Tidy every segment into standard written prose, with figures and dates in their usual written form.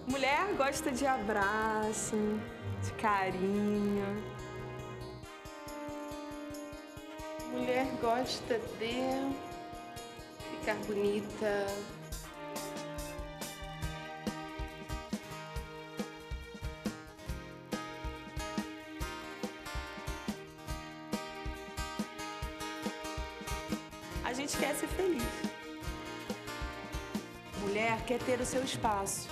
Mulher gosta de abraço, de carinho. Mulher gosta de ficar bonita. A gente quer ser feliz. Mulher quer ter o seu espaço.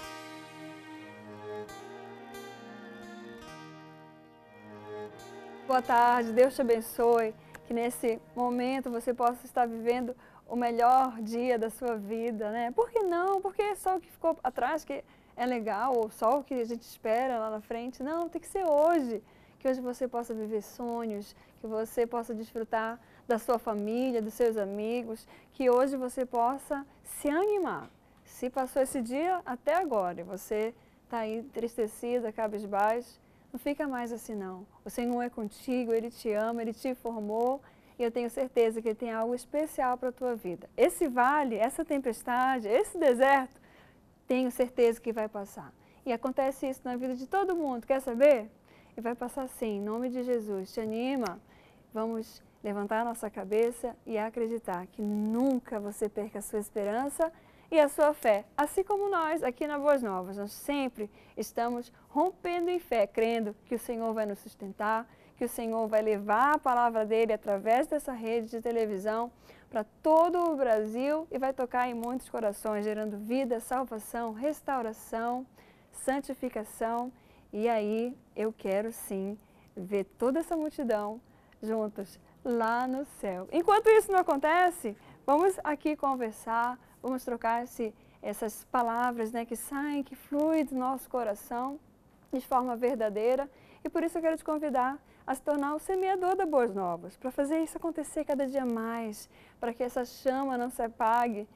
Boa tarde, Deus te abençoe, que nesse momento você possa estar vivendo o melhor dia da sua vida, né? Por que não? Porque é só o que ficou atrás que é legal, ou só o que a gente espera lá na frente. Não, tem que ser hoje, que hoje você possa viver sonhos, que você possa desfrutar da sua família, dos seus amigos, que hoje você possa se animar. Se passou esse dia até agora e você está aí entristecida, cabisbaixo, não fica mais assim não. O Senhor é contigo, Ele te ama, Ele te formou e eu tenho certeza que Ele tem algo especial para a tua vida. Esse vale, essa tempestade, esse deserto, tenho certeza que vai passar. E acontece isso na vida de todo mundo, quer saber? E vai passar sim, em nome de Jesus. Te anima, vamos levantar a nossa cabeça e acreditar que nunca você perca a sua esperança e a sua fé. Assim como nós aqui na Boas Novas, nós sempre estamos rompendo em fé, crendo que o Senhor vai nos sustentar, que o Senhor vai levar a palavra dEle através dessa rede de televisão para todo o Brasil e vai tocar em muitos corações, gerando vida, salvação, restauração, santificação. E aí eu quero sim ver toda essa multidão juntos lá no céu. Enquanto isso não acontece, vamos aqui conversar, vamos trocar essas palavras, né, que saem, que fluem do nosso coração de forma verdadeira. E por isso eu quero te convidar a se tornar o semeador da Boas Novas, para fazer isso acontecer cada dia mais, para que essa chama não se apague.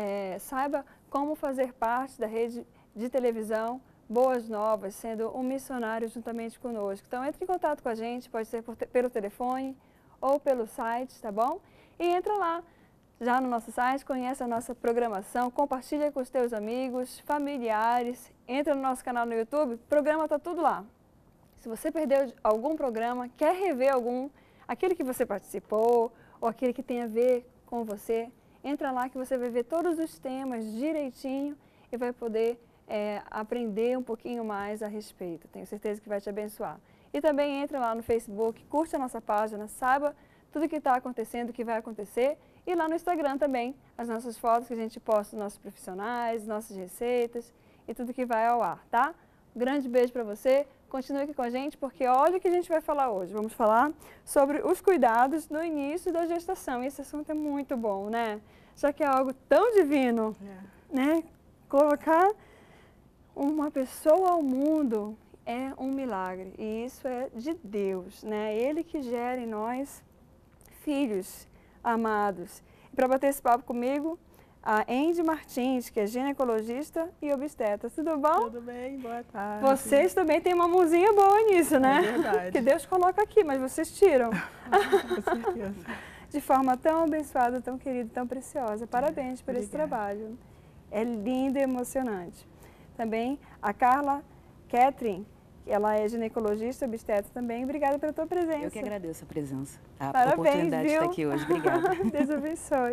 Saiba como fazer parte da rede de televisão Boas Novas, sendo um missionário juntamente conosco. Então entre em contato com a gente, pode ser pelo telefone ou pelo site, tá bom? E entra lá, já no nosso site, conhece a nossa programação, compartilha com os teus amigos, familiares, entra no nosso canal no YouTube, o programa está tudo lá. Se você perdeu algum programa, quer rever aquele que você participou, ou aquele que tem a ver com você, entra lá que você vai ver todos os temas direitinho e vai poder aprender um pouquinho mais a respeito. Tenho certeza que vai te abençoar. E também entra lá no Facebook, curte a nossa página, saiba tudo o que está acontecendo, o que vai acontecer. E lá no Instagram também, as nossas fotos que a gente posta dos nossos profissionais, nossas receitas e tudo que vai ao ar, tá? Um grande beijo para você, continue aqui com a gente, porque olha o que a gente vai falar hoje. Vamos falar sobre os cuidados no início da gestação. E esse assunto é muito bom, né? Já que é algo tão divino, né? Colocar uma pessoa ao mundo é um milagre, e isso é de Deus, né? Ele que gera em nós filhos amados. E para bater esse papo comigo, a Andy Martins, que é ginecologista e obstetra. Tudo bom? Tudo bem, boa tarde. Vocês também têm uma mãozinha boa nisso, né? É verdade. Que Deus coloca aqui, mas vocês tiram. Com certeza. De forma tão abençoada, tão querida, tão preciosa. Parabéns por esse trabalho. É lindo e emocionante. Também a Carla Catherine, ela é ginecologista, obstetra também. Obrigada pela tua presença. Eu que agradeço a presença, a Parabéns, oportunidade de viu? estar aqui hoje. Obrigada. Deus abençoe.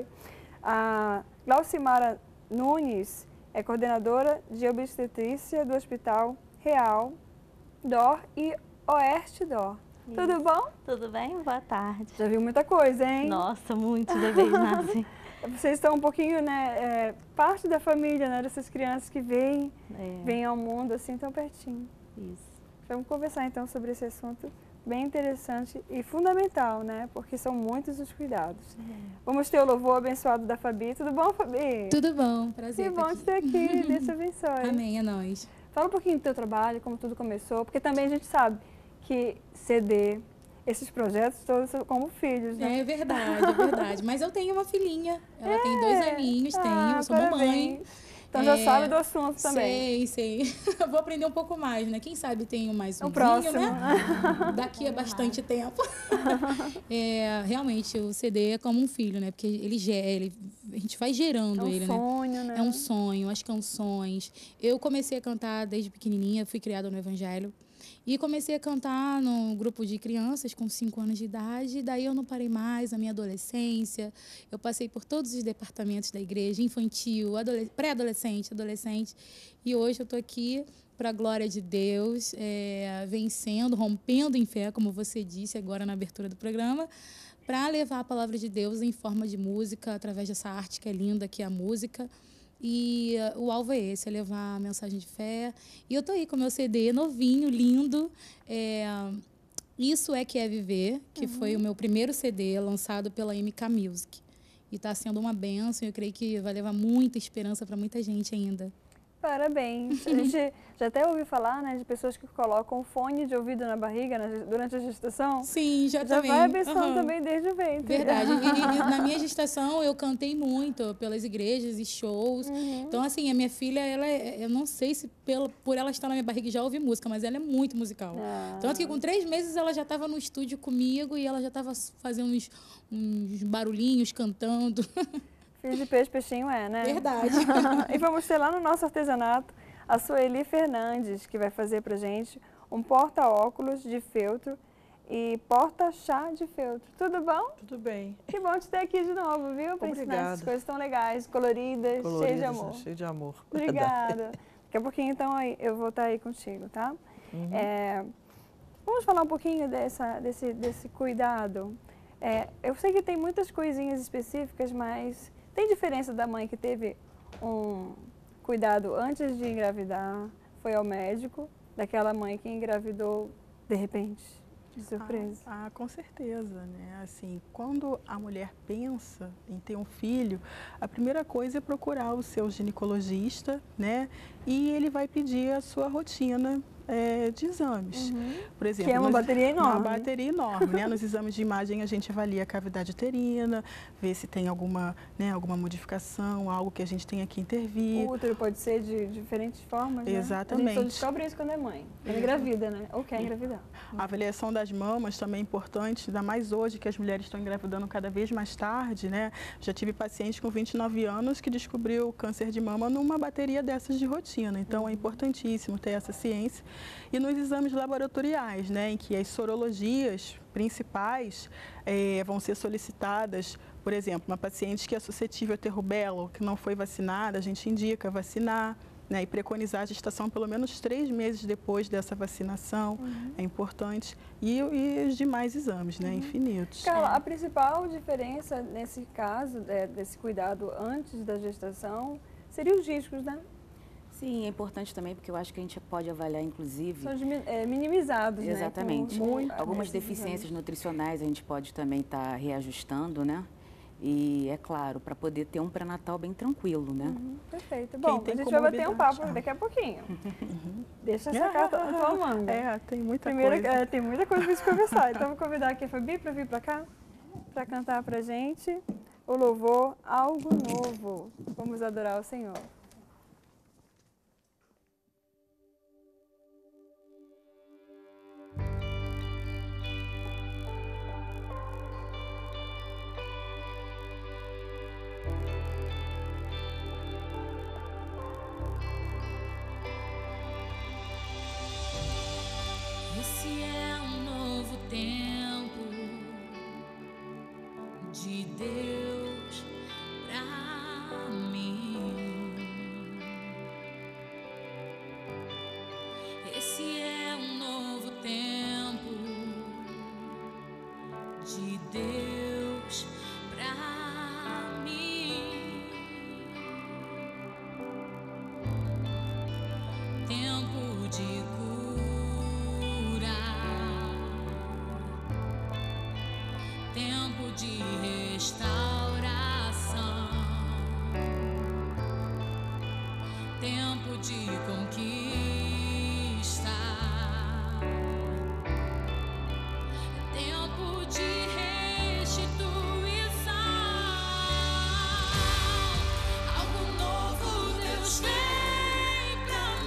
A Glaucimara Nunes é coordenadora de obstetrícia do Hospital Real DOR e Oeste DOR. Isso. Tudo bom? Tudo bem? Boa tarde. Já viu muita coisa, hein? Nossa, muitos bebês nascem. Vocês estão um pouquinho, né, parte da família, né, dessas crianças que vêm ao mundo assim tão pertinho. Isso. Vamos conversar então sobre esse assunto bem interessante e fundamental, né, porque são muitos os cuidados. Vamos ter o louvor abençoado da Fabi. Tudo bom, Fabi? Tudo bom, prazer. Que bom te ter aqui, Deus te abençoe. Amém, é nóis. Fala um pouquinho do teu trabalho, como tudo começou, porque também a gente sabe que CD, esses projetos todos são como filhos, né? É verdade, é verdade. Mas eu tenho uma filhinha, ela tem 2 aninhos, eu sou mamãe. Então já sabe do assunto também. Sei. Eu vou aprender um pouco mais, né? Quem sabe tenho mais um próximo, né? Daqui a bastante tempo. Realmente, o CD é como um filho, né? Porque ele a gente vai gerando ele, É um sonho, né? É um sonho, as canções. Eu comecei a cantar desde pequenininha, fui criada no Evangelho. E comecei a cantar num grupo de crianças com 5 anos de idade. Daí eu não parei mais, a minha adolescência. Eu passei por todos os departamentos da igreja, infantil, pré-adolescente, adolescente. E hoje eu estou aqui para a glória de Deus, vencendo, rompendo em fé, como você disse agora na abertura do programa, para levar a palavra de Deus em forma de música, através dessa arte que é linda, que é a música. E o alvo é esse, é levar a mensagem de fé. E eu tô aí com o meu CD novinho, lindo. Isso é que é Viver, que foi o meu primeiro CD lançado pela MK Music. E está sendo uma bênção e eu creio que vai levar muita esperança para muita gente ainda. Parabéns. A gente já até ouviu falar, né, de pessoas que colocam fone de ouvido na barriga durante a gestação. Sim, já também. Já vai abençoando também desde o ventre. Verdade. E na minha gestação eu cantei muito pelas igrejas e shows. Então, assim, a minha filha, eu não sei se por ela estar na minha barriga já ouve música, mas ela é muito musical. Tanto que com 3 meses ela já estava no estúdio comigo e ela já estava fazendo uns barulhinhos, cantando. Filho de peixe, peixinho é, né? Verdade. E vamos ter lá no nosso artesanato a Sueli Fernandes, que vai fazer pra gente um porta-óculos de feltro e porta-chá de feltro. Tudo bom? Tudo bem. Que bom te ter aqui de novo, viu? Para ensinar essas coisas tão legais, coloridas, cheias de amor. Cheio de amor. Obrigada. Daqui a pouquinho, então, eu vou estar aí contigo, tá? Vamos falar um pouquinho desse cuidado. Eu sei que tem muitas coisinhas específicas, mas tem diferença da mãe que teve um cuidado antes de engravidar, foi ao médico, daquela mãe que engravidou de repente, de surpresa? Com certeza, né? Assim, quando a mulher pensa em ter um filho, a primeira coisa é procurar o seu ginecologista, né? E ele vai pedir a sua rotina de exames. Por exemplo, que é uma bateria enorme. Uma bateria enorme, né? Nos exames de imagem a gente avalia a cavidade uterina, vê se tem alguma modificação, algo que a gente tenha que intervir. O útero pode ser de diferentes formas, né? Exatamente. A gente só descobre isso quando é mãe, quando engravida, né? Ou quer engravidar. A avaliação das mamas também é importante, ainda mais hoje que as mulheres estão engravidando cada vez mais tarde, né? Já tive paciente com 29 anos que descobriu câncer de mama numa bateria dessas de rotina. Então é importantíssimo ter essa ciência. E nos exames laboratoriais, né, em que as sorologias principais vão ser solicitadas, por exemplo, uma paciente que é suscetível a ter rubéola, que não foi vacinada, a gente indica vacinar, né, e preconizar a gestação pelo menos 3 meses depois dessa vacinação, é importante, e os demais exames, né, infinitos. Carla, a principal diferença nesse caso, desse cuidado antes da gestação, seriam os riscos, né? Sim, é importante também, porque eu acho que a gente pode avaliar, inclusive... São minimizados, exatamente, né? Algumas deficiências nutricionais a gente pode também estar reajustando, né? E, é claro, para poder ter um pré-natal bem tranquilo, né? Perfeito. Bom, a gente vai bater um papo daqui a pouquinho. Deixa essa carta na tua manga. Tem muita coisa. Tem muita coisa para a gente conversar. Então, vou convidar aqui a Fabi para vir para cá, para cantar para a gente o louvor Algo Novo. Vamos adorar o Senhor. Esse é um novo tempo de Deus pra mim. Esse é um novo tempo de Deus pra mim. Tempo de tempo de restauração, tempo de conquista, tempo de restituição. Algo novo Deus tem pra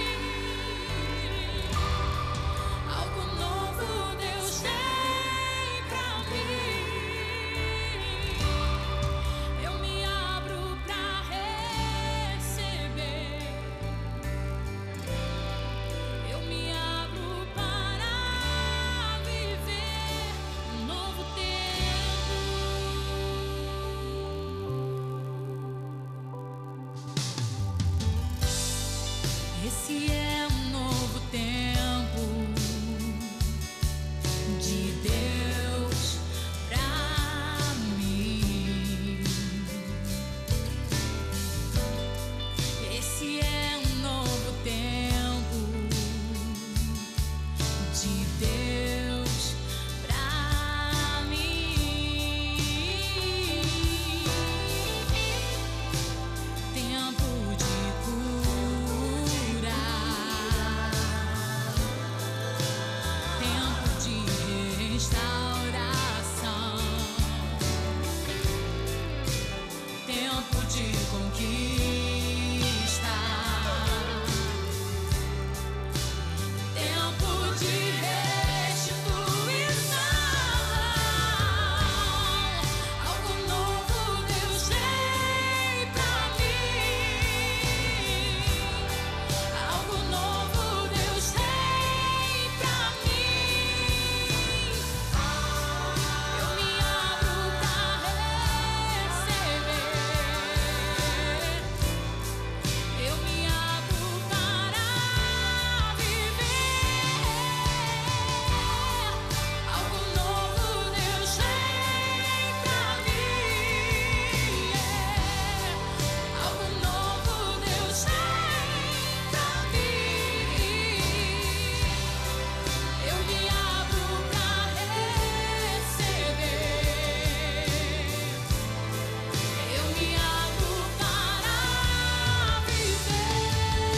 mim. Algo novo Deus tem. Eu me abro Esse é um novo tempo de Deus pra mim. Esse é um novo tempo de Deus pra mim. Tempo de cura, tempo de restauração, tempo de conquista, tempo de restituição. Algo novo Deus tem pra mim. Algo novo Deus tem pra mim. Eu me abro pra receber. Eu me abro para viver. Algo novo Deus tem pra mim. Algo novo Deus tem pra mim. Eu me abro pra receber. Eu me abro para viver.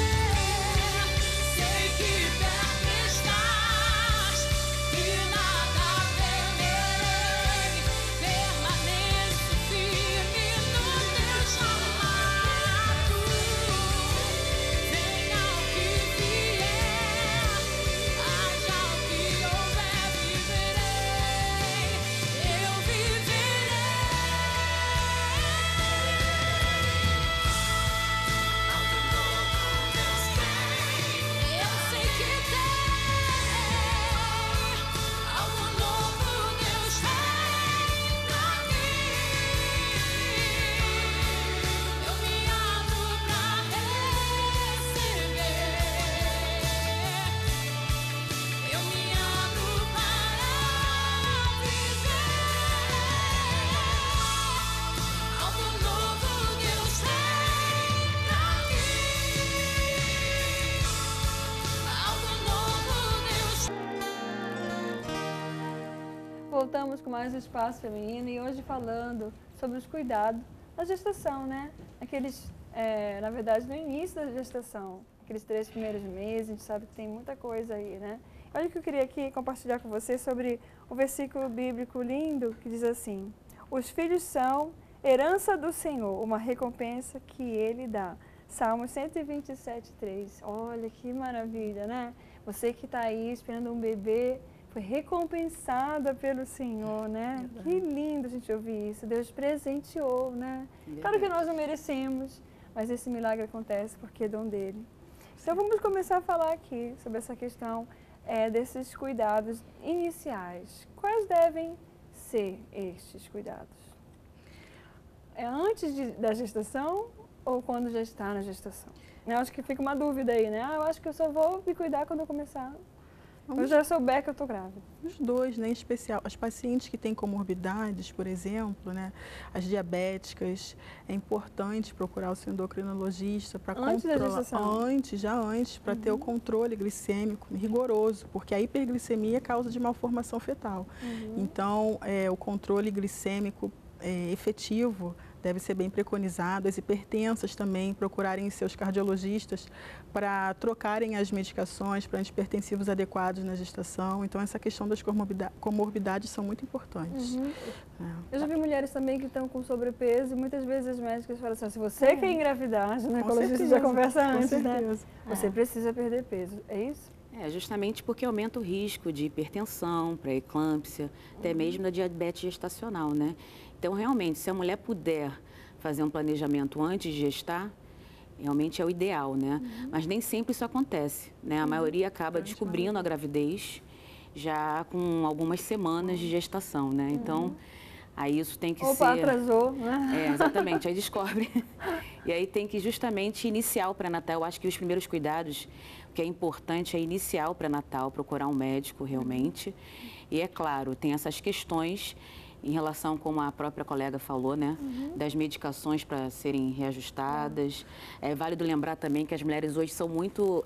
Sei que perto estás e nada temerei. Permaneço firme no teu chamado. Venha o que vier, haja o que houver, viverei. Eu viverei. Algo novo Deus tem. Eu sei que tem. Algo novo Deus tem pra mim. Eu me abro pra receber. Eu me abro para viver. Algo novo Deus tem pra mim. Algo novo Deus. Voltamos com mais Espaço Feminino e hoje falando sobre os cuidados da gestação, né? Na verdade, no início da gestação, aqueles 3 primeiros meses, a gente sabe que tem muita coisa aí, né? Olha o que eu queria aqui compartilhar com você sobre o versículo bíblico lindo que diz assim: os filhos são herança do Senhor, uma recompensa que Ele dá. Salmo 127:3. Olha que maravilha, né? Você que está aí esperando um bebê, foi recompensada pelo Senhor, né? Que lindo a gente ouvir isso. Deus presenteou, né? Claro que nós não merecemos, mas esse milagre acontece porque é dom dele. Então vamos começar a falar aqui sobre essa questão desses cuidados iniciais. Quais devem ser estes cuidados? É antes da gestação ou quando já está na gestação? Eu acho que fica uma dúvida aí, né? Eu acho que eu só vou me cuidar quando eu começar. Eu já souber que eu estou grávida. Os dois, né, em especial. As pacientes que têm comorbidades, por exemplo, né, as diabéticas, é importante procurar o seu endocrinologista para controlar. Antes da gestação? Antes, para ter o controle glicêmico rigoroso, porque a hiperglicemia é causa de malformação fetal. Então, o controle glicêmico efetivo deve ser bem preconizado. As hipertensas também procurarem seus cardiologistas para trocarem as medicações para antihipertensivos adequados na gestação. Então, essa questão das comorbidades são muito importantes. Eu já vi mulheres também que estão com sobrepeso e muitas vezes as médicas falam assim: se você quer engravidar, a ginecologista já conversa antes, né? Você precisa perder peso. É isso? Justamente porque aumenta o risco de hipertensão, pré-eclâmpsia, até mesmo da diabetes gestacional, né? Então, realmente, se a mulher puder fazer um planejamento antes de gestar, realmente é o ideal, né? Mas nem sempre isso acontece, né? A maioria acaba descobrindo a gravidez já com algumas semanas de gestação, né? Então, aí isso tem que ser... Opa, atrasou, né? Exatamente, aí descobre. E aí tem que justamente iniciar o pré-natal. Eu acho que os primeiros cuidados, o que é importante é iniciar o pré-natal, procurar um médico realmente. E é claro, tem essas questões em relação, como a própria colega falou, né, das medicações para serem reajustadas. É válido lembrar também que as mulheres hoje são muito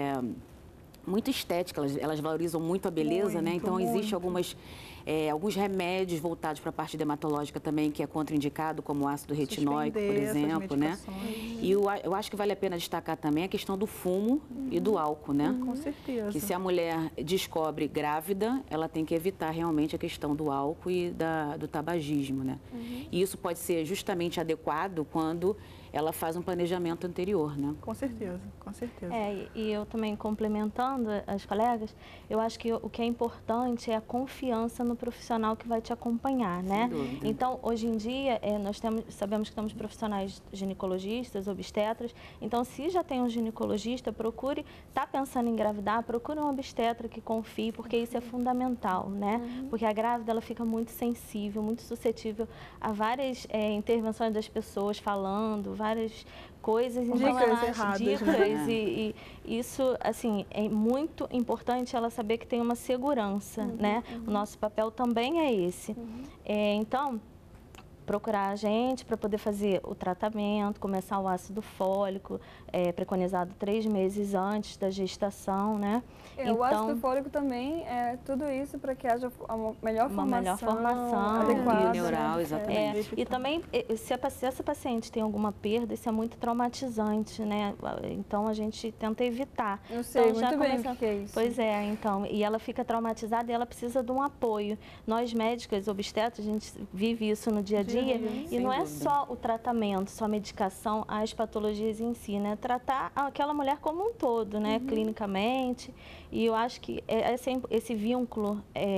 estéticas, elas valorizam muito a beleza, né? Então, existe alguns remédios voltados para a parte dermatológica também, que é contraindicado, como o ácido retinóico, por exemplo, né? E eu acho que vale a pena destacar também a questão do fumo e do álcool, né? Com certeza. Que se a mulher descobre grávida, ela tem que evitar realmente a questão do álcool e do tabagismo, né? E isso pode ser justamente adequado quando ela faz um planejamento anterior, né? Com certeza, com certeza. E eu também complementando as colegas, eu acho que o que é importante é a confiança no profissional que vai te acompanhar, né? Então, hoje em dia, sabemos que temos profissionais ginecologistas, obstetras, então se já tem um ginecologista, procure, está pensando em engravidar, procure um obstetra que confie, porque isso é fundamental, né? Porque a grávida, ela fica muito sensível, muito suscetível a várias intervenções das pessoas falando, várias coisas, então dicas erradas, dicas e isso, assim, é muito importante ela saber que tem uma segurança, né? O nosso papel também é esse. Então, procurar a gente para poder fazer o tratamento, começar o ácido fólico, preconizado 3 meses antes da gestação, né? Então, o ácido fólico também é tudo isso para que haja uma melhor formação adequada, neural, exatamente. E também, se essa paciente tem alguma perda, isso é muito traumatizante, né? Então, a gente tenta evitar. Eu sei então, muito bem o que é isso. Pois é, então, e ela fica traumatizada e ela precisa de um apoio. Nós, médicas, obstetras, a gente vive isso no dia a dia, e não é só o tratamento, só a medicação, as patologias em si, né? Tratar aquela mulher como um todo, né? Clinicamente. E eu acho que esse vínculo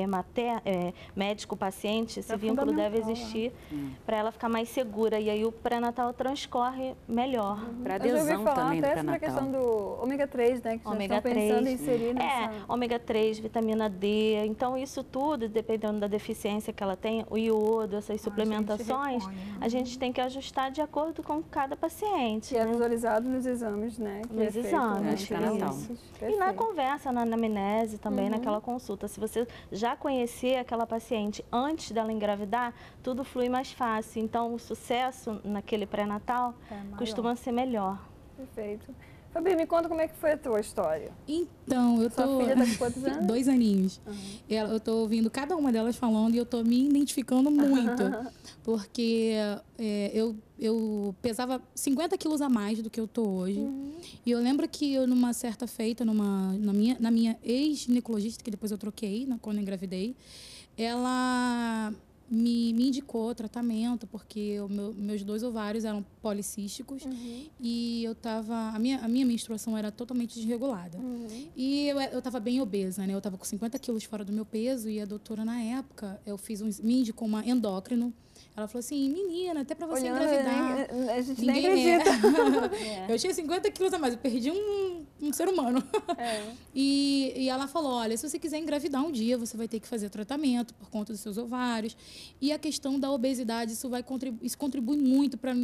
médico-paciente, esse vínculo deve existir para ela ficar mais segura. E aí o pré-natal transcorre melhor. Para adesão também do pré-natal. Até sobre a questão do ômega 3, né? Que ômega estão pensando em inserir nessa... ômega 3, vitamina D. Então, isso tudo, dependendo da deficiência que ela tem, o iodo, essas suplementações, a gente tem que ajustar de acordo com cada paciente. Que é visualizado nos exames, né? Nos exames, E na conversa, na anamnese também, naquela consulta. Se você já conhecer aquela paciente antes dela engravidar, tudo flui mais fácil. Então, o sucesso naquele pré-natal costuma ser melhor. Perfeito. Fabi, me conta como é que foi a tua história. Então, eu tô... Sua filha tá com quantos anos? 2 aninhos. Eu tô ouvindo cada uma delas falando e eu tô me identificando muito. Porque eu pesava 50 quilos a mais do que eu tô hoje. E eu lembro que eu, numa certa feita, na minha ex-ginecologista, que depois eu troquei, quando eu engravidei, ela me indicou tratamento, porque meus 2 ovários eram policísticos e a minha menstruação era totalmente desregulada. E eu estava bem obesa, né? Eu estava com 50 quilos fora do meu peso e a doutora, na época, me indicou uma endócrino. Ela falou assim, menina, até para você engravidar. A gente nem acredita. Eu tinha 50 quilos a mais, eu perdi um ser humano. E ela falou, olha, se você quiser engravidar um dia, você vai ter que fazer tratamento por conta dos seus ovários. E a questão da obesidade, isso contribui muito para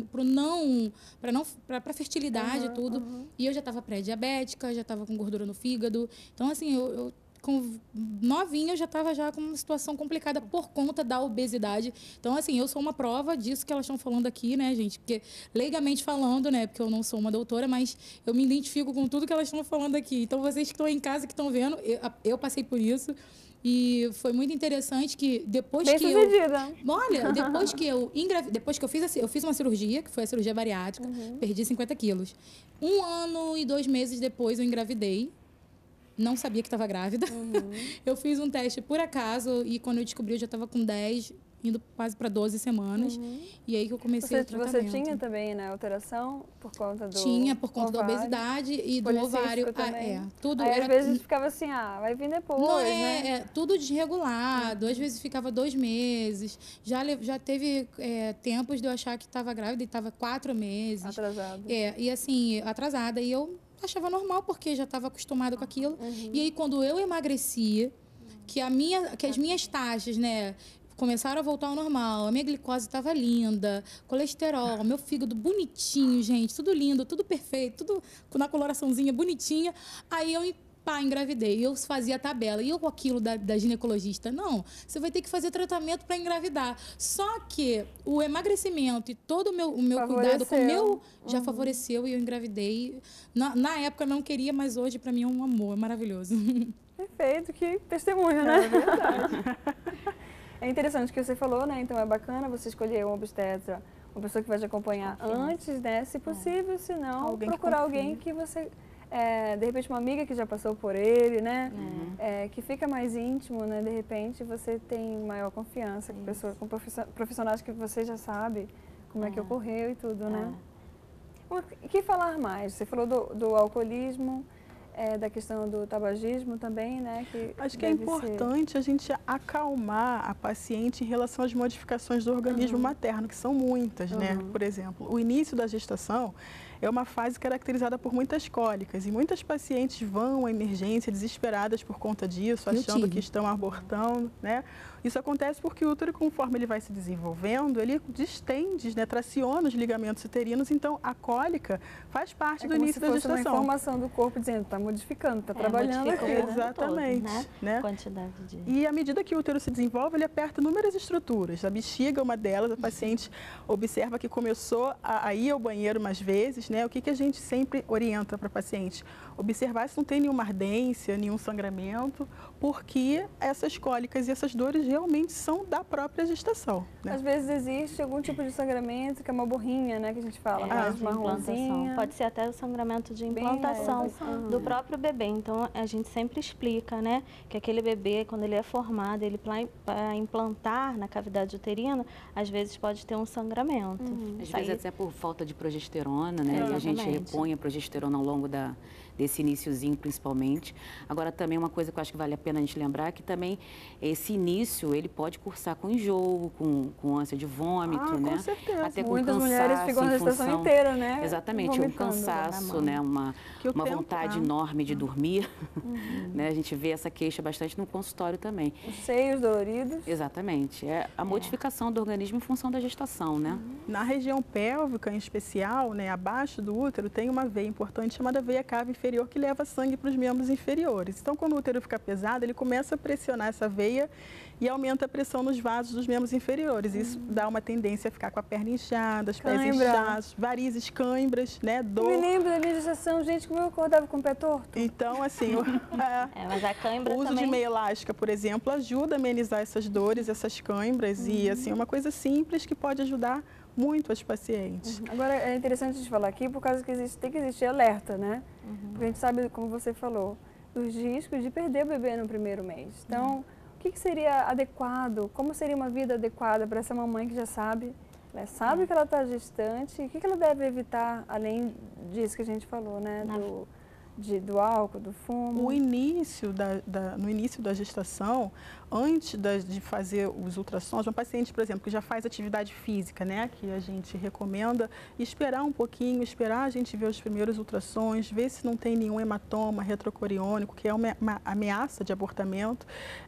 a fertilidade e tudo. E eu já estava pré-diabética, já estava com gordura no fígado. Então, assim, eu com novinha, eu já estava com uma situação complicada por conta da obesidade. Então, assim, eu sou uma prova disso que elas estão falando aqui, né, gente? Porque, leigamente falando, né, porque eu não sou uma doutora, mas eu me identifico com tudo que elas estão falando aqui. Então, vocês que estão em casa, que estão vendo, eu passei por isso. E foi muito interessante que depois Bem que sucedida. Olha, depois que eu depois que eu fiz uma cirurgia, que foi a cirurgia bariátrica, perdi 50 quilos. 1 ano e 2 meses depois eu engravidei. Não sabia que estava grávida. Eu fiz um teste por acaso e quando eu descobri eu já estava com 10, indo quase para 12 semanas. E aí que eu comecei o tratamento. Você tinha também, né, alteração por conta do Tinha, por conta da obesidade e do ovário. Tudo aí, às vezes ficava assim, vai vir depois, não, né? Tudo desregulado. Às vezes ficava 2 meses. Já teve tempos de eu achar que estava grávida e estava 4 meses. Atrasada. E assim, atrasada. E eu achava normal, porque já estava acostumada com aquilo. E aí, quando eu emagrecia, que as minhas taxas, né, começaram a voltar ao normal. A minha glicose estava linda, colesterol, meu fígado bonitinho, gente, tudo lindo, tudo perfeito, tudo na coloraçãozinha bonitinha. Aí eu engravidei. Eu fazia a tabela. E eu com aquilo da ginecologista, não, você vai ter que fazer tratamento para engravidar. Só que o emagrecimento e todo o meu cuidado com o meu já favoreceu e eu engravidei. Na época eu não queria, mas hoje para mim é um amor, é maravilhoso. Perfeito, que testemunho, né? É verdade. É interessante o que você falou, né? Então é bacana você escolher um obstetra, uma pessoa que vai te acompanhar antes, né? Se possível, se não, procurar alguém que você... de repente uma amiga que já passou por ele, né? Que fica mais íntimo, né? De repente você tem maior confiança com profissionais que você já sabe como é que ocorreu e tudo, né? O que falar mais? Você falou do alcoolismo, da questão do tabagismo também, né? Acho que é importante a gente acalmar a paciente em relação às modificações do organismo materno, que são muitas, né? Por exemplo, o início da gestação é uma fase caracterizada por muitas cólicas e muitas pacientes vão à emergência desesperadas por conta disso, achando que estão abortando, né? Isso acontece porque o útero, conforme ele vai se desenvolvendo, ele distende, né, traciona os ligamentos uterinos, então a cólica faz parte do início da gestação. É uma informação do corpo dizendo, está modificando, está trabalhando aqui. Exatamente. Todo, né? Quantidade de... E à medida que o útero se desenvolve, ele aperta inúmeras estruturas. A bexiga é uma delas, a paciente observa que começou a ir ao banheiro mais vezes, né? O que a gente sempre orienta para a paciente? Observar se não tem nenhuma ardência, nenhum sangramento, porque essas cólicas e essas dores realmente são da própria gestação. Né? Às vezes existe algum tipo de sangramento, que é uma borrinha, né, que a gente fala, mais marronzinha. Pode ser até o sangramento de implantação do próprio bebê. Então, a gente sempre explica, né, que aquele bebê, quando ele é formado, ele para implantar na cavidade uterina, às vezes pode ter um sangramento. Às vezes até por falta de progesterona, né, que a gente repõe a progesterona ao longo desse iniciozinho, principalmente. Agora, também uma coisa que eu acho que vale a pena a gente lembrar é que também esse início, ele pode cursar com enjoo, com ânsia de vômito, né? Com certeza. Até com muitas cansaço, mulheres ficam a gestação inteira, né? Exatamente, um cansaço, né? Uma vontade enorme de dormir. Né? A gente vê essa queixa bastante no consultório também. Os seios doloridos. Exatamente. É a modificação do organismo em função da gestação, né? Na região pélvica, em especial, né, abaixo do útero, tem uma veia importante chamada veia cava inferior, que leva sangue para os membros inferiores. Então, quando o útero fica pesado, ele começa a pressionar essa veia e aumenta a pressão nos vasos dos membros inferiores. Isso dá uma tendência a ficar com a perna inchada, os pés inchados, varizes, cãibras, né, dor. Eu me lembro da minha gestação, gente, como eu acordava com o pé torto. Então, assim, mas a cãibra o uso também... de meia elástica, por exemplo, ajuda a amenizar essas dores, essas cãibras e, assim, é uma coisa simples que pode ajudar muito as pacientes. Agora, é interessante a gente falar aqui por causa que tem que existir alerta, né? Porque a gente sabe, como você falou, dos riscos de perder o bebê no primeiro mês. Então, o que seria adequado? Como seria uma vida adequada para essa mamãe que já sabe? Ela sabe que ela está gestante. O que ela deve evitar, além disso que a gente falou, né? Do álcool, do fumo? No início da gestação, antes de fazer os ultrassons, uma paciente, por exemplo, que já faz atividade física, né, que a gente recomenda, esperar um pouquinho, esperar a gente ver os primeiros ultrassons, ver se não tem nenhum hematoma retrocoriônico, que é uma ameaça de abortamento,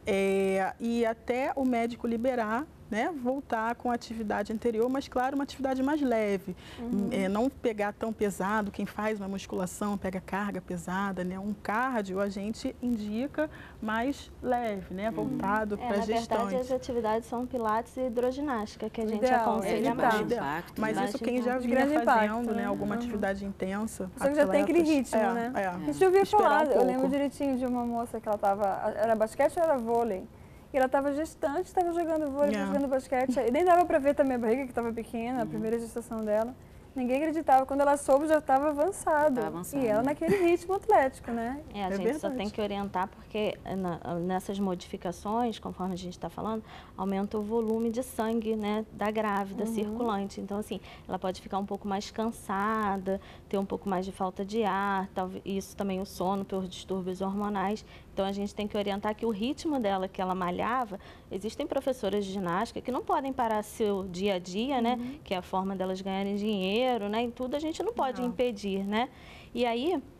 e até o médico liberar, né, voltar com a atividade anterior, mas, claro, uma atividade mais leve. Não pegar tão pesado, quem faz uma musculação pega carga pesada, né? Um cardio a gente indica mais leve, né, voltado para gestantes. Na verdade, as atividades são pilates e hidroginástica, que a gente aconselha mais. Mas isso quem já vinha fazendo, né, alguma atividade intensa. Só que já tem aquele ritmo, né? A gente ouvia falar, eu lembro direitinho de uma moça que ela estava, era basquete ou era vôlei? E ela estava gestante, estava jogando vôlei, jogando basquete. E nem dava para ver também a barriga, que estava pequena, a primeira gestação dela. Ninguém acreditava. Quando ela soube, já estava avançado. E ela naquele ritmo atlético, né? A gente só tem que orientar, porque nessas modificações, conforme a gente está falando, aumenta o volume de sangue, né, da grávida circulante. Então, assim, ela pode ficar um pouco mais cansada, ter um pouco mais de falta de ar, isso também o sono, pelos distúrbios hormonais. Então, a gente tem que orientar que o ritmo dela, que ela malhava, existem professoras de ginástica que não podem parar seu dia a dia, né? Que é a forma delas ganharem dinheiro, né? Em tudo a gente não pode impedir, né? E aí,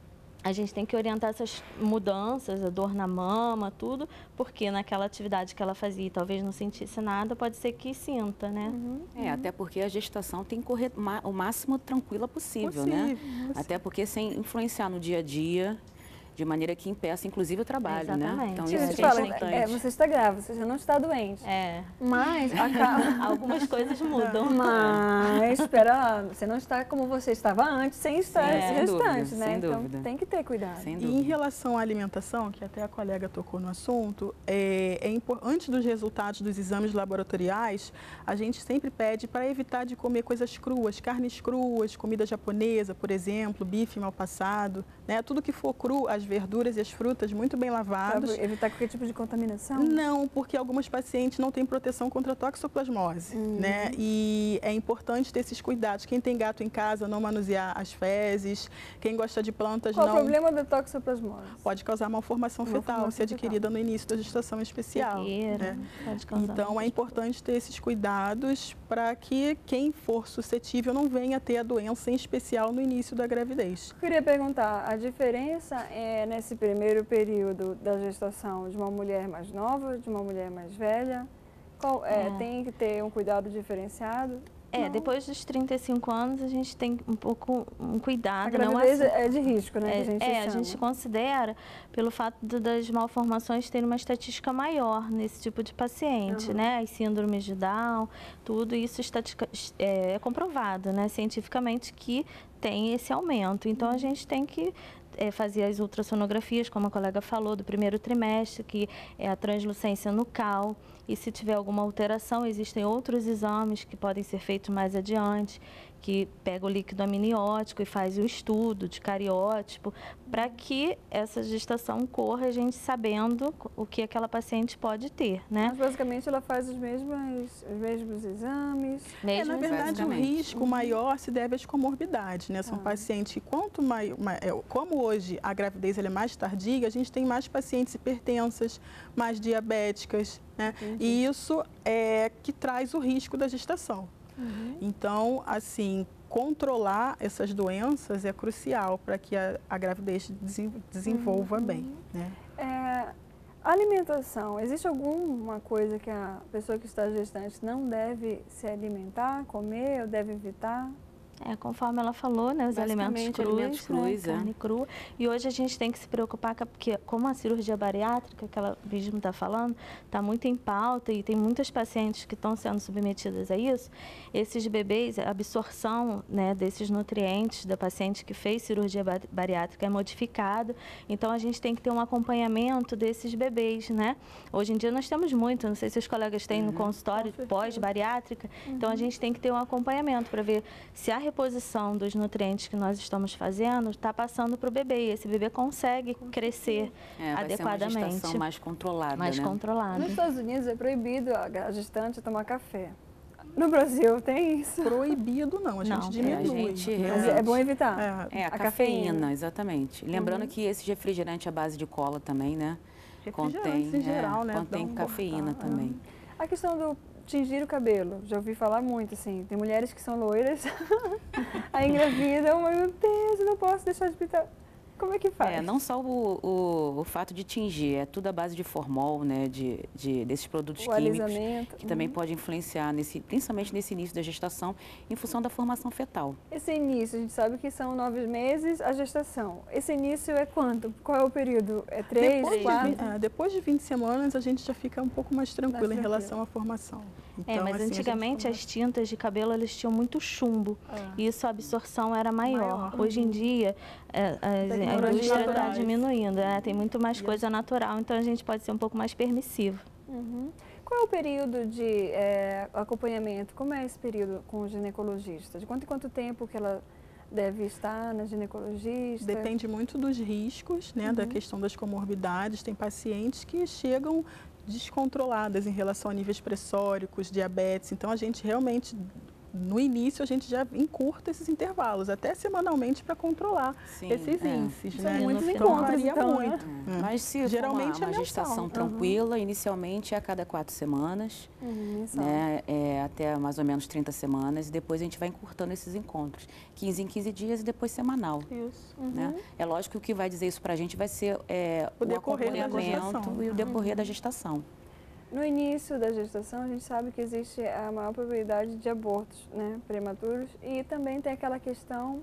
a gente tem que orientar essas mudanças, a dor na mama, tudo, porque naquela atividade que ela fazia e talvez não sentisse nada, pode ser que sinta, né? Até porque a gestação tem que correr o máximo tranquila possível, né? Até porque sem influenciar no dia a dia, de maneira que impeça, inclusive, o trabalho, né? Então, isso é importante. Você está grávida, você já não está doente. Mas algumas coisas mudam. Mas, espera lá, você não está como você estava antes, sem estar gestante, né? Sem então, dúvida. tem que ter cuidado. Sem E dúvida. em relação à alimentação, que até a colega tocou no assunto, antes dos resultados dos exames laboratoriais, a gente sempre pede para evitar de comer coisas cruas, carnes cruas, comida japonesa, por exemplo, bife mal passado, né? Tudo que for cru, as verduras e as frutas muito bem lavadas. Para evitar qualquer tipo de contaminação? Não, porque algumas pacientes não têm proteção contra a toxoplasmose, né? E é importante ter esses cuidados. Quem tem gato em casa, não manusear as fezes. Quem gosta de plantas, Qual não... o problema da toxoplasmose? Pode causar malformação fetal, se adquirida no início da gestação especial. Né? Então, é importante ter esses cuidados para que quem for suscetível não venha ter a doença, em especial no início da gravidez. Eu queria perguntar, a diferença nesse primeiro período da gestação de uma mulher mais nova, de uma mulher mais velha? Tem que ter um cuidado diferenciado? Depois dos 35 anos a gente tem um cuidado. A gravidez é de risco, né? A gente considera pelo fato das malformações terem uma estatística maior nesse tipo de paciente, né? As síndromes de Down, tudo isso é comprovado, né? Cientificamente que tem esse aumento. Então a gente tem que fazer as ultrassonografias, como a colega falou, do primeiro trimestre, que é a translucência nucal. E se tiver alguma alteração, existem outros exames que podem ser feitos mais adiante, que pega o líquido amniótico e faz o estudo de cariótipo, para que essa gestação corra a gente sabendo o que aquela paciente pode ter, né? Mas basicamente ela faz os mesmos exames? Na verdade, o risco maior se deve às comorbidades, né? São pacientes que como hoje a gravidez ela é mais tardia, a gente tem mais pacientes hipertensas, mais diabéticas, né? E isso é que traz o risco da gestação. Então, assim, controlar essas doenças é crucial para que a gravidez desenvolva bem, né? A alimentação, existe alguma coisa que a pessoa que está gestante não deve se alimentar, comer ou deve evitar? Conforme ela falou, né, os alimentos crus, carne crua. E hoje a gente tem que se preocupar, porque como a cirurgia bariátrica, que ela mesmo está falando, está muito em pauta e tem muitas pacientes que estão sendo submetidas a isso, esses bebês, a absorção, né, desses nutrientes da paciente que fez cirurgia bariátrica é modificada, então a gente tem que ter um acompanhamento desses bebês, né? Hoje em dia nós temos muito, não sei se os colegas têm no consultório pós-bariátrica, então a gente tem que ter um acompanhamento para ver se a reposição dos nutrientes que nós estamos fazendo está passando para o bebê. Esse bebê consegue crescer adequadamente. Vai ser uma gestação mais controlada, mais controlada. Nos Estados Unidos é proibido a gestante tomar café. No Brasil tem isso? Proibido não, a gente diminui. Mas é bom evitar. A cafeína, exatamente. Lembrando que esse refrigerante à base de cola também, né? Contém, em geral, né? Contém cafeína também. A questão do tingir o cabelo, já ouvi falar muito, assim, tem mulheres que são loiras, aí engravidam, mas meu Deus, eu não posso deixar de pintar. Como é que faz? Não só o fato de tingir, é tudo à base de formol, né, desses produtos químicos, que também pode influenciar, principalmente nesse início da gestação, em função da formação fetal. Esse início, a gente sabe que são 9 meses a gestação. Esse início é quanto? Qual é o período? É 3, 4? Depois de 20 semanas, a gente já fica um pouco mais tranquila em relação à formação. Então, mas antigamente as tintas de cabelo, elas tinham muito chumbo, e isso a absorção era maior. Hoje em dia, a indústria está diminuindo, tem muito mais coisa natural, então a gente pode ser um pouco mais permissivo. Qual é o período de acompanhamento? Como é esse período com o ginecologista? De quanto em quanto tempo que ela deve estar na ginecologista? Depende muito dos riscos, né, da questão das comorbidades. Tem pacientes que chegam descontroladas em relação a níveis pressóricos, diabetes. Então, a gente realmente no início a gente já encurta esses intervalos, até semanalmente para controlar esses índices. São né? muitos Então, encontros, varia então, muito. né? Mas se Geralmente for uma é gestação mensal. tranquila, inicialmente é a cada 4 semanas, Mensal. né, até mais ou menos 30 semanas, e depois a gente vai encurtando esses encontros, 15 em 15 dias e depois semanal. Isso. Né? É lógico que o que vai dizer isso para a gente vai ser O decorrer da acompanhamento gestação. e o decorrer da gestação. No início da gestação, a gente sabe que existe a maior probabilidade de abortos, né, prematuros, e também tem aquela questão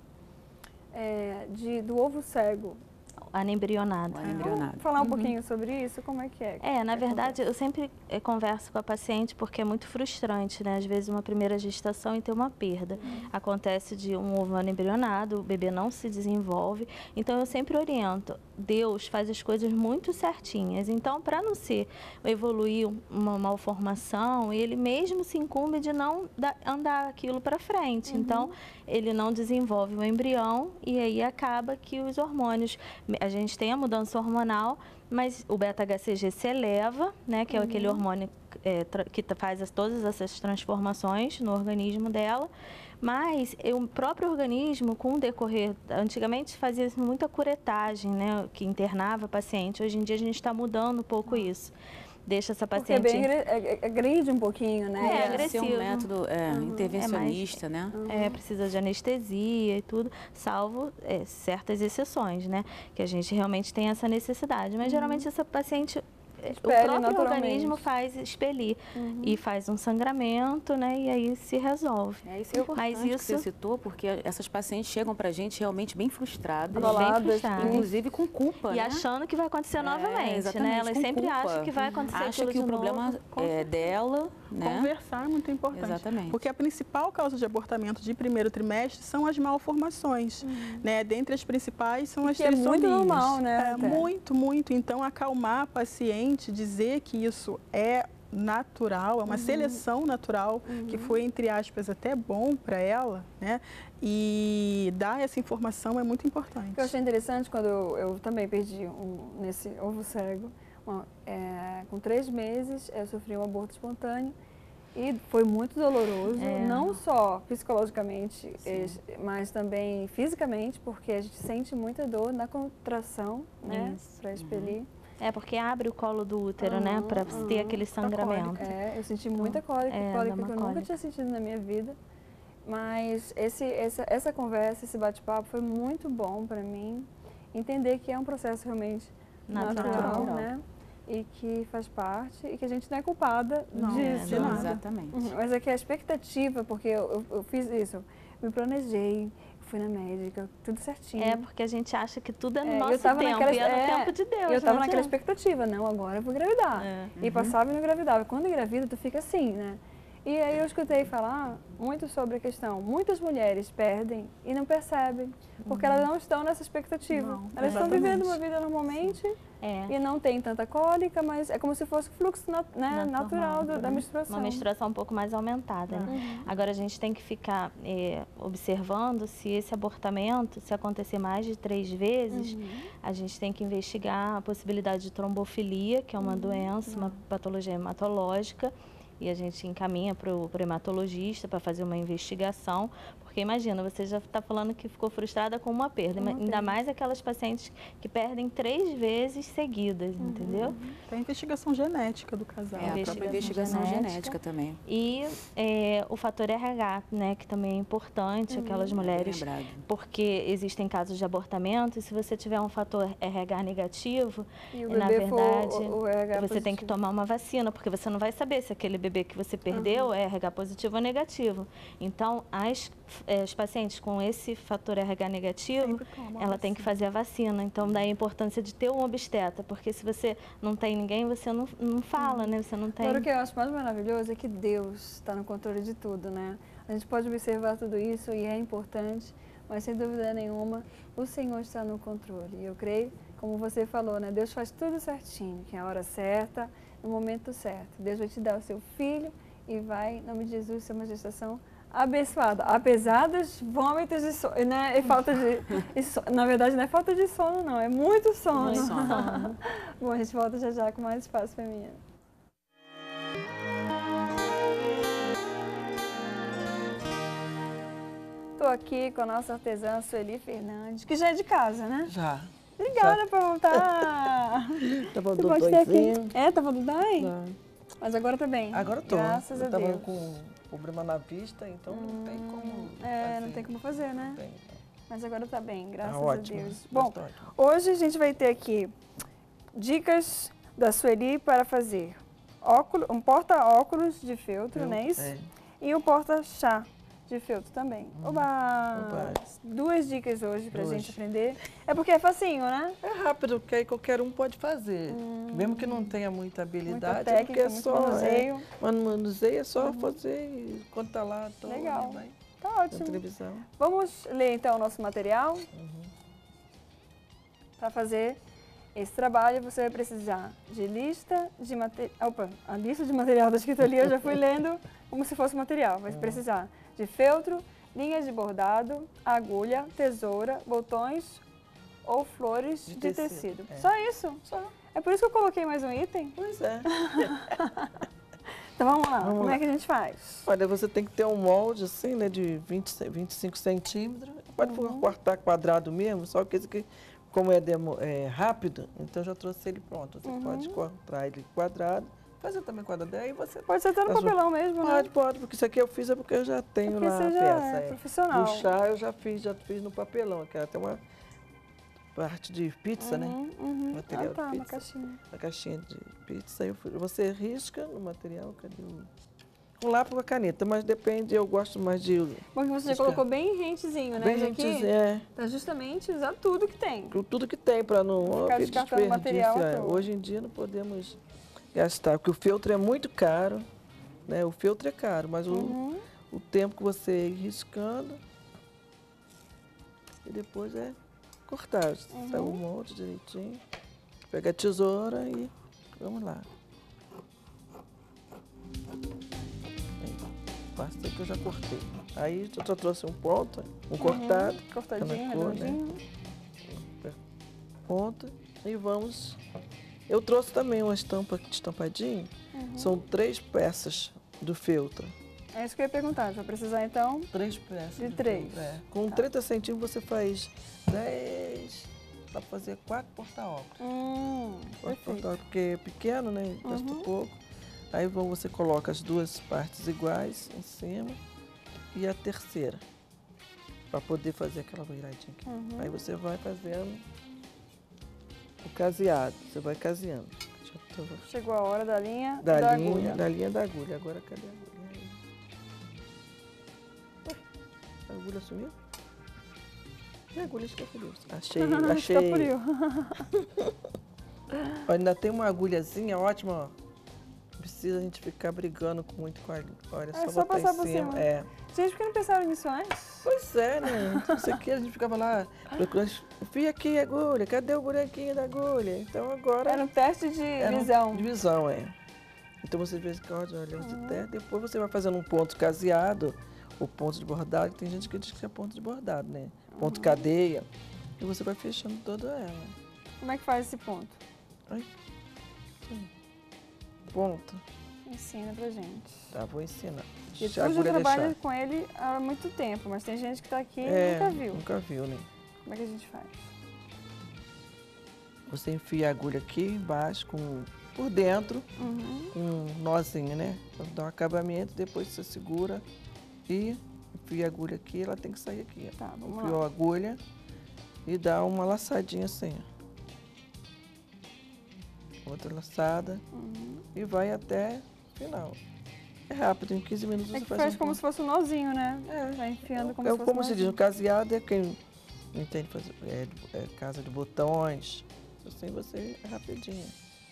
do ovo cego. Anembrionado. Vamos falar um pouquinho sobre isso? Como é que é? Na verdade, eu sempre converso com a paciente porque é muito frustrante, né? Às vezes uma primeira gestação e ter uma perda. Acontece de um ovo anembrionado, o bebê não se desenvolve. Então, eu sempre oriento. Deus faz as coisas muito certinhas. Então, para não evoluir uma malformação, ele mesmo se incumbe de não andar aquilo para frente. Então, ele não desenvolve o embrião e aí acaba que os hormônios... A gente tem a mudança hormonal, mas o beta-HCG se eleva, né, que é aquele hormônio que faz todas essas transformações no organismo dela. Mas o próprio organismo, com o decorrer, antigamente fazia muita curetagem, né, que internava a paciente. Hoje em dia a gente está mudando um pouco isso. Deixa essa paciente... Porque agride um pouquinho, né? Agressivo. Ser um método intervencionista, né? Precisa de anestesia e tudo, salvo certas exceções, né? Que a gente realmente tem essa necessidade. Mas geralmente essa paciente... O próprio organismo faz expelir e faz um sangramento, né? E aí se resolve. Isso é importante que você citou, porque essas pacientes chegam pra gente realmente bem frustradas, inclusive com culpa, e né? achando que vai acontecer novamente, né? Elas sempre acham que vai acontecer Acham que o problema é dela, né? Conversar é muito importante. Exatamente. Porque a principal causa de abortamento de primeiro trimestre são as malformações, né? Dentre as principais são as trissomias. É muito normal, né? Muito, muito. Então, acalmar a paciente, dizer que isso é natural, é uma seleção natural, que foi, entre aspas, até bom para ela, né? E dar essa informação é muito importante. Eu achei interessante quando eu também perdi nesse ovo cego. Com 3 meses, eu sofri um aborto espontâneo e foi muito doloroso, não só psicologicamente, mas também fisicamente, porque a gente sente muita dor na contração, né, para expelir. Porque abre o colo do útero, né, para ter aquele sangramento. Eu senti muita cólica, cólica que eu nunca tinha sentido na minha vida. Mas essa conversa, esse bate-papo foi muito bom para mim. Entender que é um processo realmente natural, né? E que faz parte e que a gente não é culpada disso. Exatamente. Mas é que a expectativa, porque eu fiz isso, me planejei, fui na médica, tudo certinho. Porque a gente acha que tudo é no nosso tempo, e é no tempo de Deus. Eu estava naquela expectativa, não, agora eu vou engravidar. E passava e não engravidava. Quando engravida, tu fica assim, né? E aí eu escutei falar muito sobre a questão. Muitas mulheres perdem e não percebem, porque elas não estão nessa expectativa. Elas estão vivendo uma vida normalmente e não tem tanta cólica, mas é como se fosse o fluxo natural da menstruação. Uma menstruação um pouco mais aumentada, né? Agora a gente tem que ficar observando se esse abortamento, se acontecer mais de 3 vezes, a gente tem que investigar a possibilidade de trombofilia, que é uma doença, uma patologia hematológica, e a gente encaminha para o hematologista para fazer uma investigação, porque imagina, você já está falando que ficou frustrada com uma perda, ainda mais aquelas pacientes que perdem 3 vezes seguidas, entendeu? Tem a investigação genética do casal. A própria investigação genética também. E o fator RH, né, que também é importante, aquelas mulheres, porque existem casos de abortamento, e se você tiver um fator RH negativo, na verdade, você tem que tomar uma vacina, porque você não vai saber se aquele bebê que você perdeu é RH positivo ou negativo. Então, as pacientes com esse fator RH negativo, ela tem que fazer a vacina. Então, daí a importância de ter um obstetra, porque se você não tem ninguém, você não fala, né? Você não tem... Agora, o que eu acho mais maravilhoso é que Deus está no controle de tudo, né? A gente pode observar tudo isso e é importante, mas sem dúvida nenhuma, o Senhor está no controle. E eu creio, como você falou, né? Deus faz tudo certinho, que é a hora certa, no momento certo. Deus vai te dar o seu filho e vai, em nome de Jesus, ser uma gestação abençoada, apesar dos vômitos de sono, né, e falta de... na verdade, não é falta de sono, não, é muito sono. Muito sono. Bom, a gente volta já com mais Espaço Feminino. Estou aqui com a nossa artesã Sueli Fernandes, que já é de casa, né? Já. Obrigada por voltar. Tava Você do pode ter aqui. dóizinho. Tava do dói? Não. Mas agora tá bem. Agora tô. Graças a Eu tava Deus. com problema na vista, então não tem como É, fazer. não tem como fazer, né? Não tem. Mas agora tá bem, graças ótimo. a Deus. Mas Bom, tá ótimo. hoje a gente vai ter aqui dicas da Sueli para fazer um porta-óculos de feltro, não é isso? É. E um porta-chá de feltro também. Oba! Oba. 2 dicas hoje pra 2. gente aprender. É porque é facinho, né? É rápido, porque aí qualquer um pode fazer. Mesmo que não tenha muita habilidade, Muita técnica, porque é muito só. manuseio. Manuseio é só fazer e quando tá lá, tô, Legal. vai Tá na ótimo. televisão. Vamos ler então o nosso material. Para fazer esse trabalho, você vai precisar de lista de material. Opa, a lista de material está escrito ali, eu já fui lendo como se fosse material. Vai precisar de feltro, linha de bordado, agulha, tesoura, botões ou flores de tecido. É. Só isso? Só. É por isso que eu coloquei mais um item? Pois é. Então vamos lá, Vamos como lá. é que a gente faz? Olha, você tem que ter um molde assim, né, de 25 centímetros. Pode cortar quadrado mesmo, só que esse aqui, como é rápido, então eu já trouxe ele pronto. Você pode cortar ele quadrado, fazer também quadrado. Aí você Pode ser até no faz papelão mesmo, né? Pode, porque isso aqui eu fiz é porque eu já tenho Porque lá a você já peça. é profissional. O chá eu já fiz no papelão, que era até uma parte de pizza, né? Material Ah, tá, de uma pizza. caixinha. A caixinha de pizza, aí você risca no material, cadê o lápis com a caneta, mas depende, eu gosto mais de... Bom que você já riscar. colocou bem rentezinho, né? Bem Isso aqui rentezinho, é. Pra justamente usar tudo que tem. Tudo que tem para não Ficar haver descartando material à desperdício. toa. Hoje em dia não podemos gastar, porque o feltro é muito caro, né? O feltro é caro, mas o tempo que você ir riscando e depois é cortar. Sai um molde direitinho, pega a tesoura e vamos lá. Basta que eu já cortei. Aí eu já trouxe um ponto, um cortado. Cortadinho, na cor, redondinho. Ponta e vamos. Eu trouxe também uma estampa estampadinha. São 3 peças do feltro. É isso que eu ia perguntar. Vai precisar então 3 peças. de do 3. feltro, é. Com 30 centímetros você faz 10. Dá para fazer 4 porta-óculos. 4 Perfeito. porta-óculos, porque é pequeno, né? Gasta pouco. Aí você coloca as 2 partes iguais em cima e a terceira. Para poder fazer aquela viradinha aqui. Aí você vai fazendo o caseado. Você vai caseando. Chegou a hora da linha Da da linha, agulha. da linha da agulha. Agora cadê a agulha? A agulha sumiu? E a agulha escapuriu? Achei, achei. Escapuriu. Olha, ainda tem uma agulhazinha ótima, ó. Não precisa a gente ficar brigando muito com a agulha. Olha, É só só botar passar em por cima. cima. É. Gente, por que não pensaram nisso antes? Pois é, né? Isso aqui a gente ficava lá procurando. Enfia aqui a agulha, cadê o buraquinho da agulha? Então agora. Era um teste de visão. De visão, é. Então você vê que olha de terra, depois você vai fazendo um ponto caseado, ou ponto de bordado, tem gente que diz que é ponto de bordado, né? Ponto cadeia. E você vai fechando toda ela. Como é que faz esse ponto? Ai. Ponto. Ensina pra gente. Tá, vou ensinar. E Deixa a tu já agulha trabalha deixar. com ele há muito tempo, mas tem gente que tá aqui e nunca viu. Nunca viu, né? Como é que a gente faz? Você enfia a agulha aqui embaixo, por dentro, com um nozinho, né? Pra dar um acabamento, depois você segura e enfia a agulha aqui, ela tem que sair aqui. Ó. Tá, vamos Enfiou lá. a agulha e dá uma laçadinha assim, ó. Outra laçada e vai até o final. É rápido, em 15 minutos É você que faz um como ponto. se fosse um nozinho, né? Vai enfiando como se fosse Como um se diz, nozinho. o caseado é quem não entende fazer casa de botões. Assim você é rapidinho.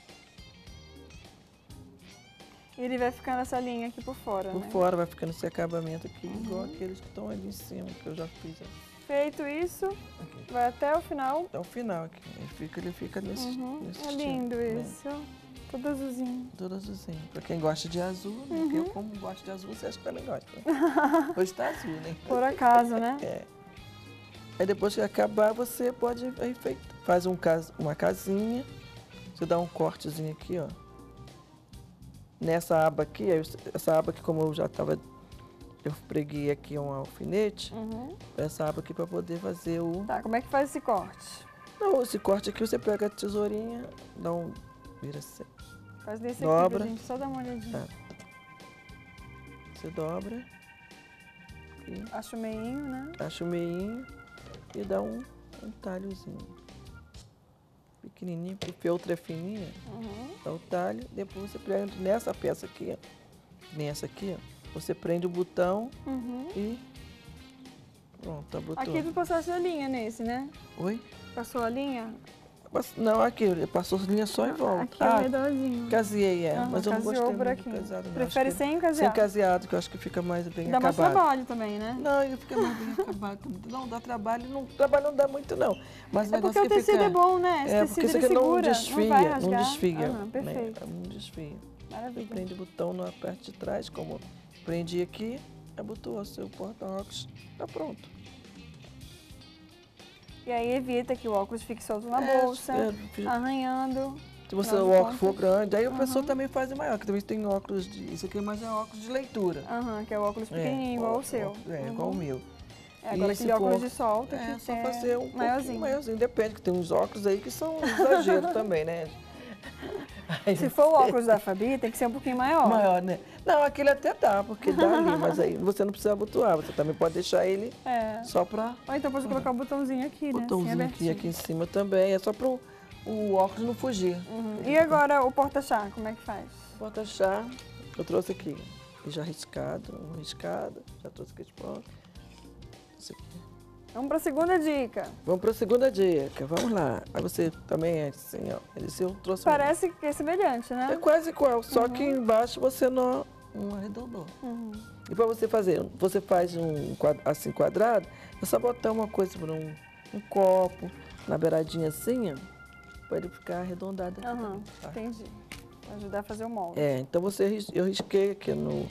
E ele vai ficando essa linha aqui por fora, Por né? fora vai ficando esse acabamento aqui, igual aqueles que estão ali em cima, que eu já fiz. Ó. Feito isso, Aqui. vai até o final. Até o final aqui. Ele fica nesse, nesse É estilo, lindo né? isso. Todo azulzinho. Todo azulzinho. Pra quem gosta de azul, né? Porque eu, como gosto de azul, você acha que também gosta. Hoje tá azul, né? Por acaso, né? É. Aí depois que acabar, você pode enfeitar. Faz uma casinha, você dá um cortezinho aqui, ó. Nessa aba aqui, essa aba aqui, como eu já estava eu preguei aqui um alfinete, essa aba aqui para poder fazer o... Tá, como é que faz esse corte? Não, esse corte aqui você pega a tesourinha, dá um... Vira assim. Faz desse dobra. aqui pra gente só dar uma olhadinha. Você dobra. Aqui. Acha o meinho, né? Acha o meinho e dá um talhozinho. Pequenininho, porque o feltro é fininho. Dá o talho. Depois você prende nessa peça aqui, ó. Nessa aqui, ó. Você prende o botão e... Pronto, tá botão. Aqui tu passaste a linha nesse, né? Oi? Passou a linha? Não, aqui, passou a linha só em volta. Aqui é o redorzinho. Caseei, mas eu não gostei por muito aqui. do caseado. Prefere sem caseado? Sem caseado, que eu acho que fica mais bem dá acabado. Dá mais trabalho também, né? Não, ele fica mais bem acabado. Não dá trabalho, trabalho não dá muito não. Mas é porque o tecido fica, é bom, né? Esse porque isso aqui segura, não desfia, não vai rasgar. não desfia. Perfeito. Não desfia. Maravilha. Você prende o botão na parte de trás, como prendi aqui, abotoou o seu porta-óculos, tá pronto. E aí evita que o óculos fique solto na bolsa, arranhando. Se você o óculos for grande, aí a pessoa também faz maior, que também tem óculos de... Isso aqui mais é óculos de leitura. Que é o óculos pequenininho, igual o seu. Igual o meu. Agora aquele óculos de sol tem que só fazer um maiorzinho. Maiorzinho. Depende, que tem uns óculos aí que são exagero também, né? Aí, se for o óculos da Fabi, tem que ser um pouquinho maior. Maior, né? Não, aquele até dá, porque dá ali, mas aí você não precisa abotoar, você também pode deixar ele só pra... Ou então pode colocar o botãozinho aqui, né? Botãozinho aqui em cima também, é só para o óculos não fugir. E agora o porta-chá, como é que faz? O porta-chá, eu trouxe aqui, já riscado, já trouxe aqui de pronto. Esse aqui. Vamos para a segunda dica. Vamos para a segunda dica, vamos lá. Aí você também é assim, ó. Esse eu trouxe. Parece que é semelhante, né? É quase igual, só que embaixo você não arredondou. E para você fazer, você faz assim quadrado, é só botar uma coisa para um copo, na beiradinha assim, ó, para ele ficar arredondado aqui. Tá? Entendi. Para ajudar a fazer o molde. Então eu risquei aqui no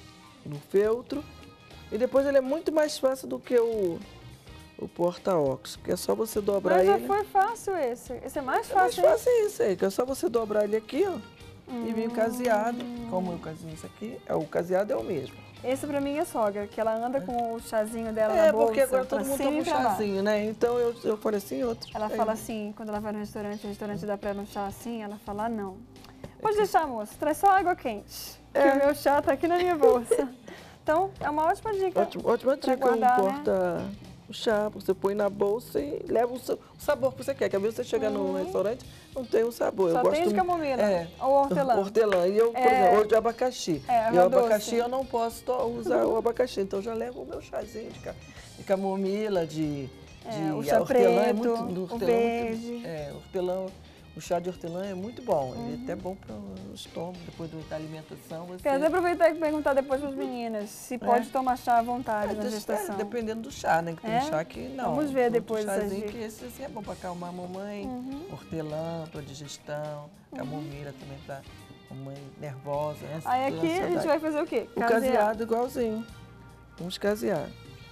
feltro. E depois ele é muito mais fácil do que o porta-óculos, que é só você dobrar ele. Mas já foi fácil esse. Esse é mais fácil. É mais fácil esse aí, que é só você dobrar ele aqui, ó. E vir caseado. Como eu casei isso aqui, o caseado é o mesmo. Esse pra minha sogra, que ela anda com o chazinho dela na bolsa. Porque agora todo mundo toma um chazinho, né? Então eu falei assim, outro. Ela fala assim, quando ela vai no restaurante, o restaurante dá pra ela um chá assim, ela fala, não. Pode deixar, moça, traz só água quente, que o meu chá tá aqui na minha bolsa. Então, é uma ótima dica. Ótima dica, guardar, né? O chá, você põe na bolsa e leva o sabor que você quer. Que às vezes você chega no restaurante, não tem o sabor. Só tem de camomila ou hortelã. Hortelã. E eu, por exemplo, ou de abacaxi. E o abacaxi doce. eu não posso usar o abacaxi. Então eu já levo o meu chazinho de camomila, de o chá preto, o verde. Hortelã. O chá de hortelã é muito bom, ele é até bom para o estômago, depois da alimentação. Quero até aproveitar e perguntar depois para as meninas se pode tomar chá à vontade na gestação. Dependendo do chá, né? Que tem chá que não. Vamos ver depois essas dicas. Que esse assim é bom para acalmar a mamãe, hortelã para digestão, camomila também para mamãe nervosa. Né? Aí aqui a gente vai fazer o quê? O caseado igualzinho. Vamos casear.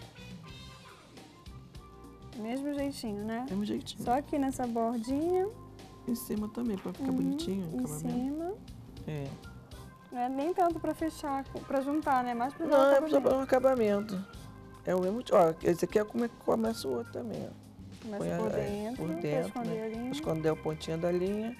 Mesmo jeitinho, né? Mesmo jeitinho. Só aqui nessa bordinha. Em cima também, para ficar bonitinho. Em cima. Não é nem tanto para fechar, para juntar, né? Mais para não, é para um acabamento. É o mesmo. Ó, esse aqui é como começa o outro também, ó. Começa por dentro, para esconder a linha. Esconder a pontinha da linha.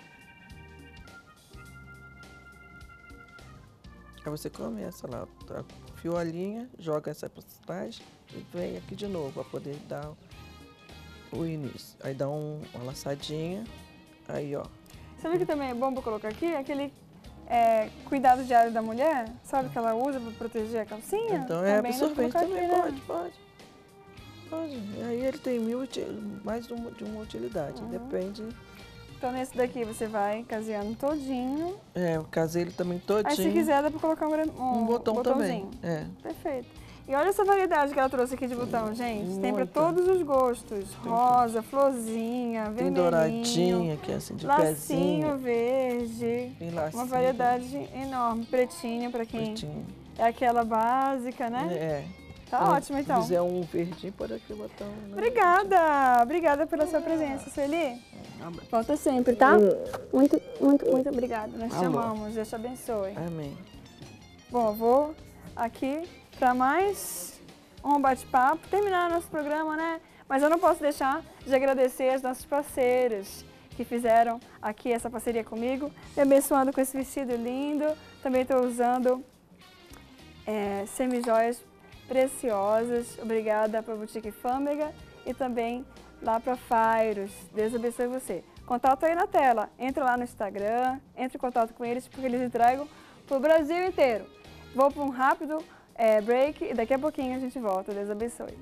Aí você começa lá, fio a linha, joga essa para trás e vem aqui de novo para poder dar o início. Aí dá uma laçadinha. Aí, ó. Sabe o que também é bom para colocar aqui? Aquele cuidado diário da mulher, sabe, que ela usa para proteger a calcinha? Então absorvente também, pode. E aí ele tem mais de uma utilidade, depende. Então nesse daqui você vai caseando todinho. Eu casei ele também todinho. Aí se quiser dá para colocar um botãozinho. Também. Perfeito. E olha essa variedade que ela trouxe aqui de botão, gente. Tem para todos os gostos. Rosa, florzinha, vermelhinho. Tem douradinha, que é assim, de pezinho. Lacinho verde. Uma variedade enorme. Pretinha para quem é aquela básica, né? Tá ótimo, então. Se quiser um verdinho, pode aqui botar um... Obrigada pela sua presença, Sueli. Volta sempre, tá? Muito obrigada. Nós te amamos. Deus te abençoe. Amém. Bom, vou aqui para mais um bate-papo, terminar nosso programa, né? Mas eu não posso deixar de agradecer aos nossos parceiros que fizeram aqui essa parceria comigo, me abençoando com esse vestido lindo. Também estou usando semijoias preciosas. Obrigada para a Boutique Fâmega e também lá para Fairos. Deus abençoe você. Contato aí na tela. Entre lá no Instagram, entre em contato com eles, porque eles entregam para o Brasil inteiro. Vou para um rápido break e daqui a pouquinho a gente volta. Deus abençoe.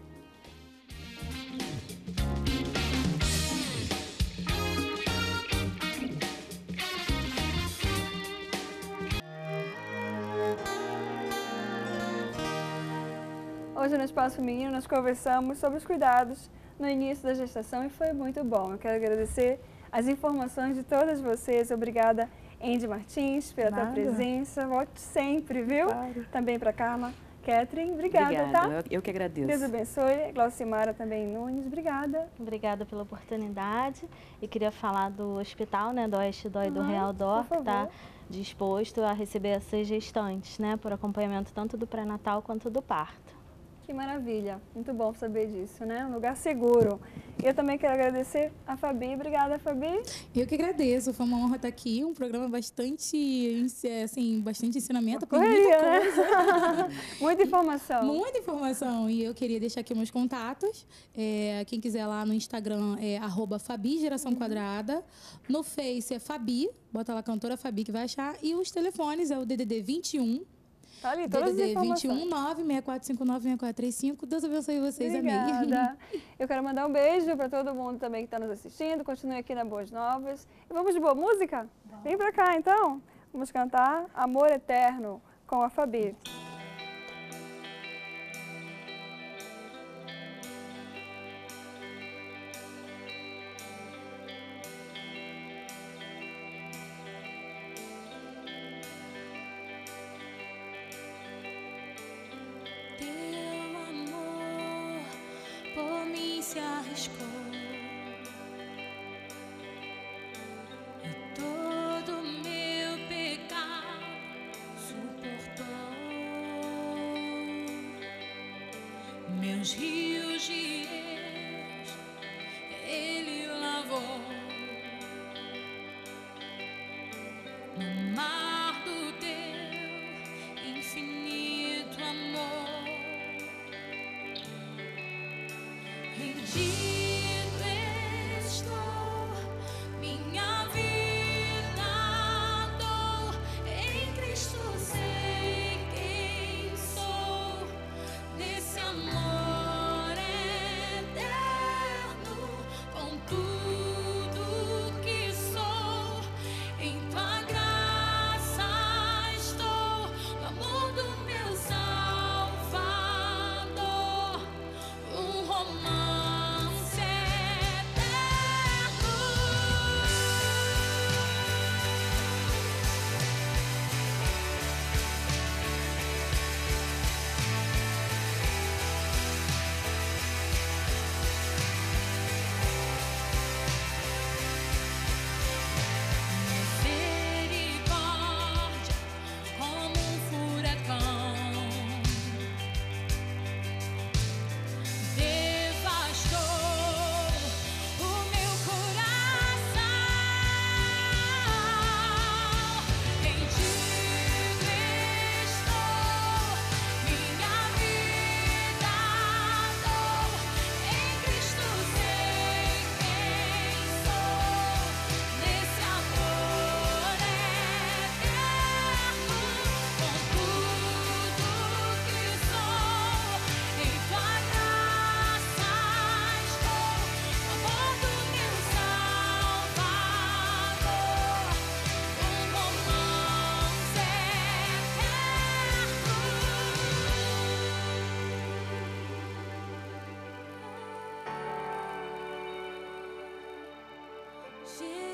Hoje no Espaço Feminino nós conversamos sobre os cuidados no início da gestação e foi muito bom. Eu quero agradecer as informações de todas vocês. Obrigada, Andy Martins, pela tua presença. Volte sempre, viu? Claro. Também para Carla. Catherine, obrigada, tá? Eu que agradeço. Deus abençoe. Glaucimara também Nunes, obrigada. Obrigada pela oportunidade. E queria falar do hospital, né, do Oeste Dói do Real Dó, que está disposto a receber essas gestantes, né, por acompanhamento tanto do pré-natal quanto do parto. Que maravilha, muito bom saber disso, né? Um lugar seguro. Eu também quero agradecer a Fabi. Obrigada, Fabi. Eu que agradeço, foi uma honra estar aqui, um programa bastante, assim, bastante ensinamento, aprendi muita coisa. Né? Muita informação. Muita informação. E eu queria deixar aqui meus contatos. Quem quiser lá no Instagram é @Fabi Geração Quadrada. No Face é Fabi, bota lá cantora Fabi que vai achar. E os telefones é o DDD 21. Tá ali, todas DDD as informações. 21 96459 6435. Deus abençoe vocês, Obrigada. amém. Eu quero mandar um beijo para todo mundo também que está nos assistindo. Continue aqui na Boas Novas. E vamos de boa música? Vem para cá, então. Vamos cantar Amor Eterno com a Fabi. Se arriscou e todo meu pecado suportou. Meus rios de erros ele lavou no mar do teu infinito amor. Rendido estou, minha vida dou, em Cristo sei quem sou, nesse amor eterno, com tudo que sou, em tua graça estou, no amor do meu Salvador, um romance. She